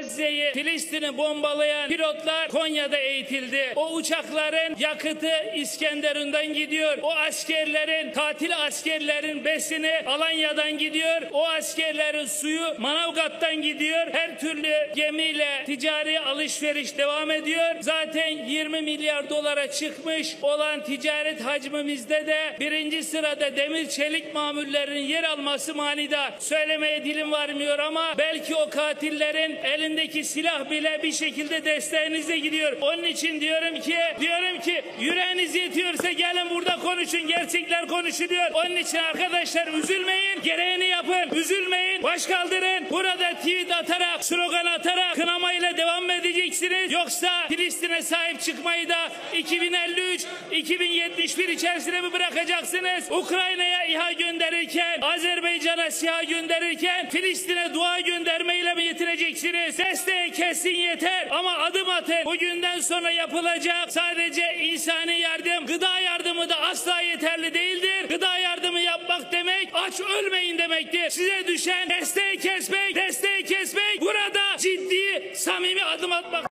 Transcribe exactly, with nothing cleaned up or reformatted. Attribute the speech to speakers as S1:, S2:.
S1: Gazze'yi, Filistin'i bombalayan pilotlar Konya'da eğitildi. O uçakların yakıtı İskenderun'dan gidiyor. O askerlerin, katil askerlerin besini Alanya'dan gidiyor. O askerlerin suyu Manavgat'tan gidiyor. Her türlü gemiyle ticari alışveriş devam ediyor. Zaten yirmi milyar dolara çıkmış olan ticaret hacmimizde de birinci sırada demir çelik mamullerinin yer alması manidar. Söylemeye dilim varmıyor ama belki o katillerin elindeki silah bile bir şekilde desteğinize gidiyor. Onun için diyorum ki diyorum ki yüreğiniz yetiyorsa gelin burada konuşun, gerçekler konuşuluyor. Onun için arkadaşlar üzülmeyin, gereğini yapın, üzülmeyin, baş kaldırın. Burada tweet atarak, slogan atarak kınamayla devam mı edeceksiniz? Yoksa Filistin'e sahip çıkmayı da iki bin elli üç iki bin yetmiş bir içerisine mi bırakacaksınız? Ukrayna'ya İHA gönderirken, Azerbaycan'a SİHA gönderirken Filistin'e dua göndermeyle mi yetineceksiniz? Desteği kesin yeter ama adım atın. Bugünden sonra yapılacak sadece insani yardım, gıda yardımı da asla yeterli değildir. Gıda yardımı yapmak demek aç ölmeyin demektir. Size düşen desteği kesmek, desteği kesmek, burada ciddi, samimi adım atmak.